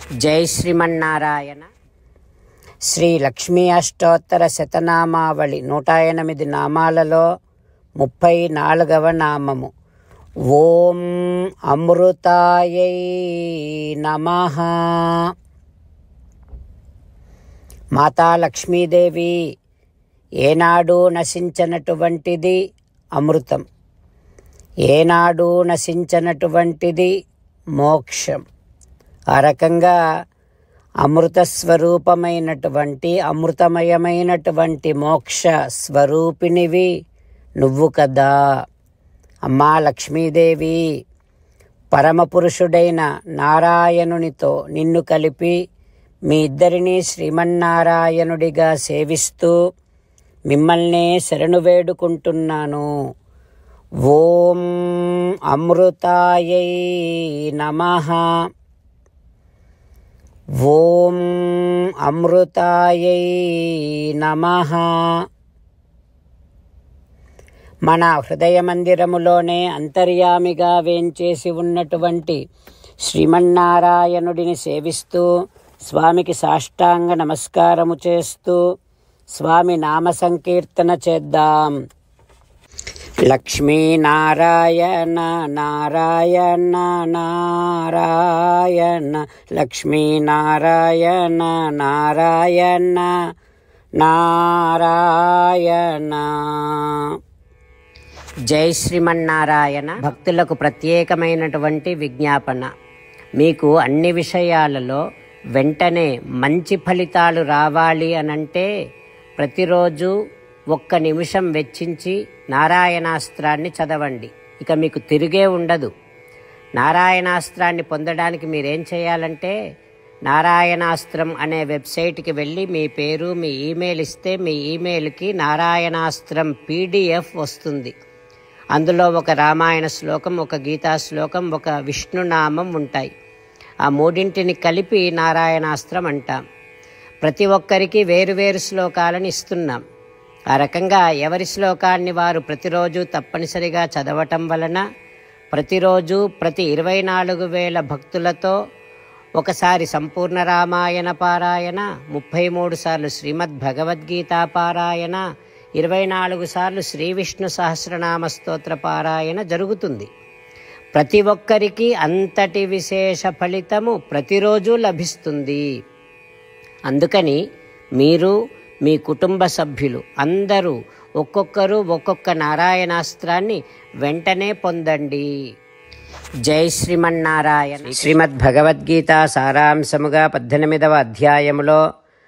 జై శ్రీమన్నారాయణ. శ్రీ లక్ష్మీ అష్టోత్తర శతనామావళి 108 నామాలలో 34వ నామము. ఓం అమృతాయై నమః. మాతా లక్ష్మీదేవి ఏనాడు నశించనటువంటిది అమృతం, ఏనాడు నశించనటువంటిది మోక్షం. ఆ రకంగా అమృత స్వరూపమైనటువంటి అమృతమయమైనటువంటి మోక్ష స్వరూపినివి నువ్వు కదా అమ్మా లక్ష్మీదేవి. పరమపురుషుడైన నారాయణునితో నిన్ను కలిపి మీ ఇద్దరినీ శ్రీమన్నారాయణుడిగా సేవిస్తూ మిమ్మల్నే శరణు వేడుకుంటున్నాను. ఓం అమృతాయై నమః. ఓం అమృతాయై నమః. మన హృదయ మందిరములోనే అంతర్యామిగా వేంచేసి ఉన్నటువంటి శ్రీమన్నారాయణుడిని సేవిస్తూ స్వామికి సాష్టాంగ నమస్కారము చేస్తూ స్వామి నామ సంకీర్తన చేద్దాం. లక్ష్మీనారాయణ నారాయణ నారాయణ, లక్ష్మీనారాయణ నారాయణ నారాయణ. జై శ్రీమన్నారాయణ. భక్తులకు ప్రత్యేకమైనటువంటి విజ్ఞాపన. మీకు అన్ని విషయాలలో వెంటనే మంచి ఫలితాలు రావాలి అనంటే ప్రతిరోజు 1 నిమిషం వెచ్చించి నారాయణాస్త్రాన్ని చదవండి. ఇక మీకు తిరిగే ఉండదు. నారాయణాస్త్రాన్ని పొందడానికి మీరేం చేయాలంటే నారాయణాస్త్రం అనే వెబ్సైట్కి వెళ్ళి మీ పేరు మీ ఈమెయిల్ ఇస్తే మీ ఈమెయిల్కి నారాయణాస్త్రం PDF వస్తుంది. అందులో ఒక రామాయణ శ్లోకం, ఒక గీతా శ్లోకం, ఒక విష్ణునామం ఉంటాయి. ఆ మూడింటిని కలిపి నారాయణాస్త్రం అంటాం. ప్రతి ఒక్కరికి వేరువేరు శ్లోకాలను ఇస్తున్నాం. ఆ రకంగా ఎవరి శ్లోకాన్ని వారు ప్రతిరోజు తప్పనిసరిగా చదవటం వలన ప్రతిరోజు ప్రతి 24,000 భక్తులతో ఒకసారి సంపూర్ణ రామాయణ పారాయణ, 33 సార్లు శ్రీమద్ భగవద్గీత పారాయణ, 24 సార్లు శ్రీ విష్ణు సహస్రనామ స్తోత్ర పారాయణ జరుగుతుంది. ప్రతి ఒక్కరికి అంతటి విశేష ఫలితము ప్రతిరోజు లభిస్తుంది. అందుకని మీరు మీ కుటుంబ సభ్యులు అందరూ ఒక్కొక్కరు ఒక్కొక్క నారాయణాస్త్రాన్ని వెంటనే పొందండి. జై శ్రీమన్నారాయణ. శ్రీమద్ భగవద్గీత సారాంశముగా 18వ అధ్యాయములో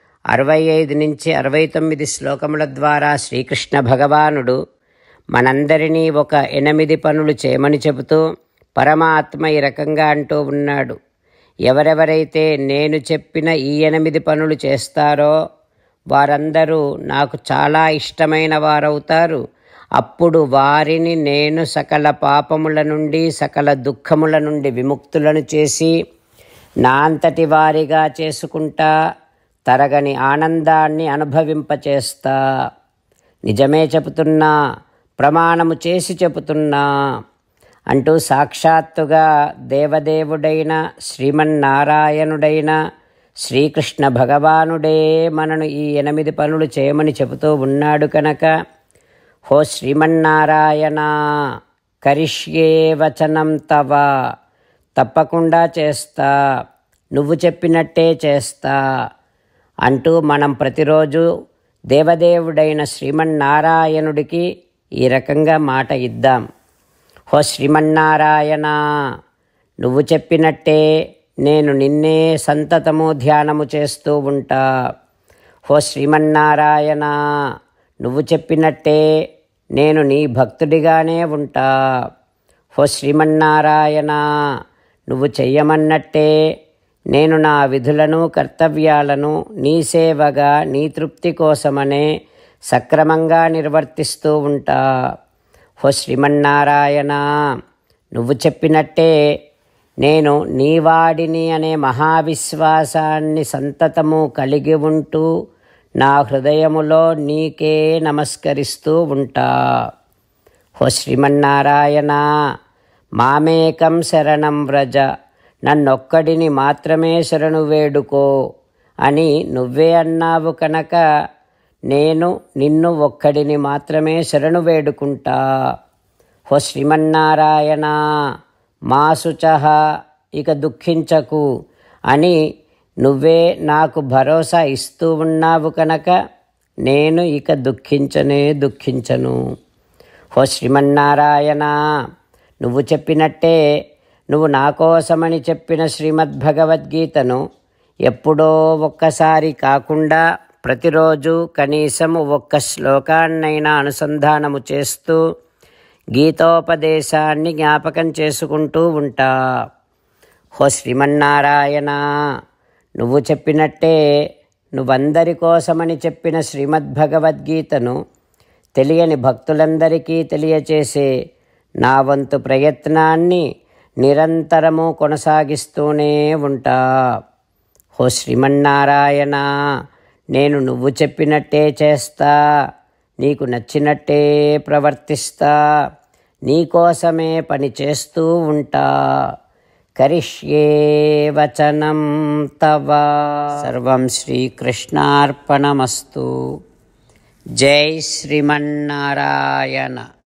65 నుంచి 69 శ్లోకముల ద్వారా శ్రీకృష్ణ భగవానుడు మనందరినీ ఒక 8 పనులు చేయమని చెబుతూ పరమాత్మ ఈ రకంగా అంటూ ఉన్నాడు. ఎవరెవరైతే నేను చెప్పిన ఈ 8 పనులు చేస్తారో వారందరూ నాకు చాలా ఇష్టమైన వారవుతారు. అప్పుడు వారిని నేను సకల పాపముల నుండి సకల దుఃఖముల నుండి విముక్తులను చేసి నా అంతటి వారిగా చేసుకుంటా, తరగని ఆనందాన్ని అనుభవింపచేస్తా. నిజమే చెబుతున్నా, ప్రమాణము చేసి చెబుతున్నా అంటూ సాక్షాత్తుగా దేవదేవుడైన శ్రీమన్నారాయణుడైన శ్రీకృష్ణ భగవానుడే మనను ఈ 8 పనులు చేయమని చెబుతూ ఉన్నాడు కనుక, హో శ్రీమన్నారాయణ కరిష్యే వచనం తవ, తప్పకుండా చేస్తా, నువ్వు చెప్పినట్టే చేస్తా అంటూ మనం ప్రతిరోజు దేవదేవుడైన శ్రీమన్నారాయణుడికి ఈ రకంగా మాట ఇద్దాం. హో శ్రీమన్నారాయణ, నువ్వు చెప్పినట్టే నేను నిన్నే సంతతము ధ్యానము చేస్తూ ఉంటా. హో శ్రీమన్నారాయణ, నువ్వు చెప్పినట్టే నేను నీ భక్తుడిగానే ఉంటా. హో శ్రీమన్నారాయణ, నువ్వు చెయ్యమన్నట్టే నేను నా విధులను కర్తవ్యాలను నీ సేవగా నీ తృప్తి కోసమనే సక్రమంగా నిర్వర్తిస్తూ ఉంటా. హో శ్రీమన్నారాయణ, నువ్వు చెప్పినట్టే నేను నీవాడిని అనే మహావిశ్వాసాన్ని సంతతము కలిగి ఉంటూ నా హృదయములో నీకే నమస్కరిస్తూ ఉంటా. హో శ్రీమన్నారాయణ, మామేకం శరణం వ్రజ, నన్నొక్కడిని మాత్రమే శరణు వేడుకో అని నువ్వే అన్నావు కనుక నేను నిన్ను ఒక్కడిని మాత్రమే శరణు వేడుకుంటా. హో శ్రీమన్నారాయణ మా శుచః, ఇక దుఃఖించకు అని నువ్వే నాకు భరోసా ఇస్తూ ఉన్నావు కనుక నేను ఇక దుఃఖించను. హో శ్రీమన్నారాయణ, నువ్వు చెప్పినట్టే నువ్వు నా కోసమని చెప్పిన శ్రీమద్భగవద్గీతను ఎప్పుడో ఒక్కసారి కాకుండా ప్రతిరోజు కనీసము ఒక్క శ్లోకాన్నైనా అనుసంధానము చేస్తూ గీతోపదేశాన్ని జ్ఞాపకం చేసుకుంటూ ఉంటా. హో శ్రీమన్నారాయణ, నువ్వు చెప్పినట్టే నువ్వందరి కోసమని చెప్పిన శ్రీమద్భగవద్గీతను తెలియని భక్తులందరికీ తెలియచేసే నా వంతు ప్రయత్నాన్ని నిరంతరము కొనసాగిస్తూనే ఉంటా. హో శ్రీమన్నారాయణ, నేను నువ్వు చెప్పినట్టే చేస్తా, నీకు నచ్చినట్టే ప్రవర్తిస్తా, నీకోసమే పని చేస్తూ ఉంటా. కరిష్యే వచనం తవ. సర్వం శ్రీకృష్ణార్పణమస్తు. జై శ్రీమన్నారాయణ.